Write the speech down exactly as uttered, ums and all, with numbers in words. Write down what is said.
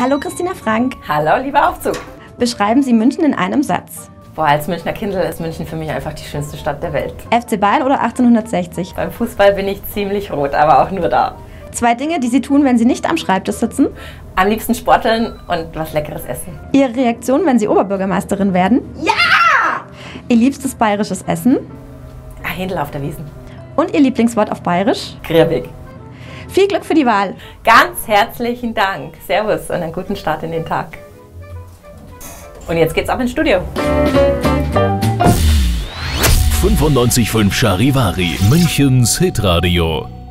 Hallo Christina Frank. Hallo, lieber Aufzug. Beschreiben Sie München in einem Satz. Boah, als Münchner Kindl ist München für mich einfach die schönste Stadt der Welt. F C Bayern oder achtzehnhundertsechzig? Beim Fußball bin ich ziemlich rot, aber auch nur da. Zwei Dinge, die Sie tun, wenn Sie nicht am Schreibtisch sitzen. Am liebsten sporteln und was Leckeres essen. Ihre Reaktion, wenn Sie Oberbürgermeisterin werden. Ja! Ihr liebstes bayerisches Essen. Ah, Händel auf der Wiesn. Und Ihr Lieblingswort auf Bayerisch. Krirbig. Viel Glück für die Wahl. Ganz herzlichen Dank. Servus und einen guten Start in den Tag. Und jetzt geht's ab ins Studio. fünfundneunzig Komma fünf Charivari, Münchens Hitradio.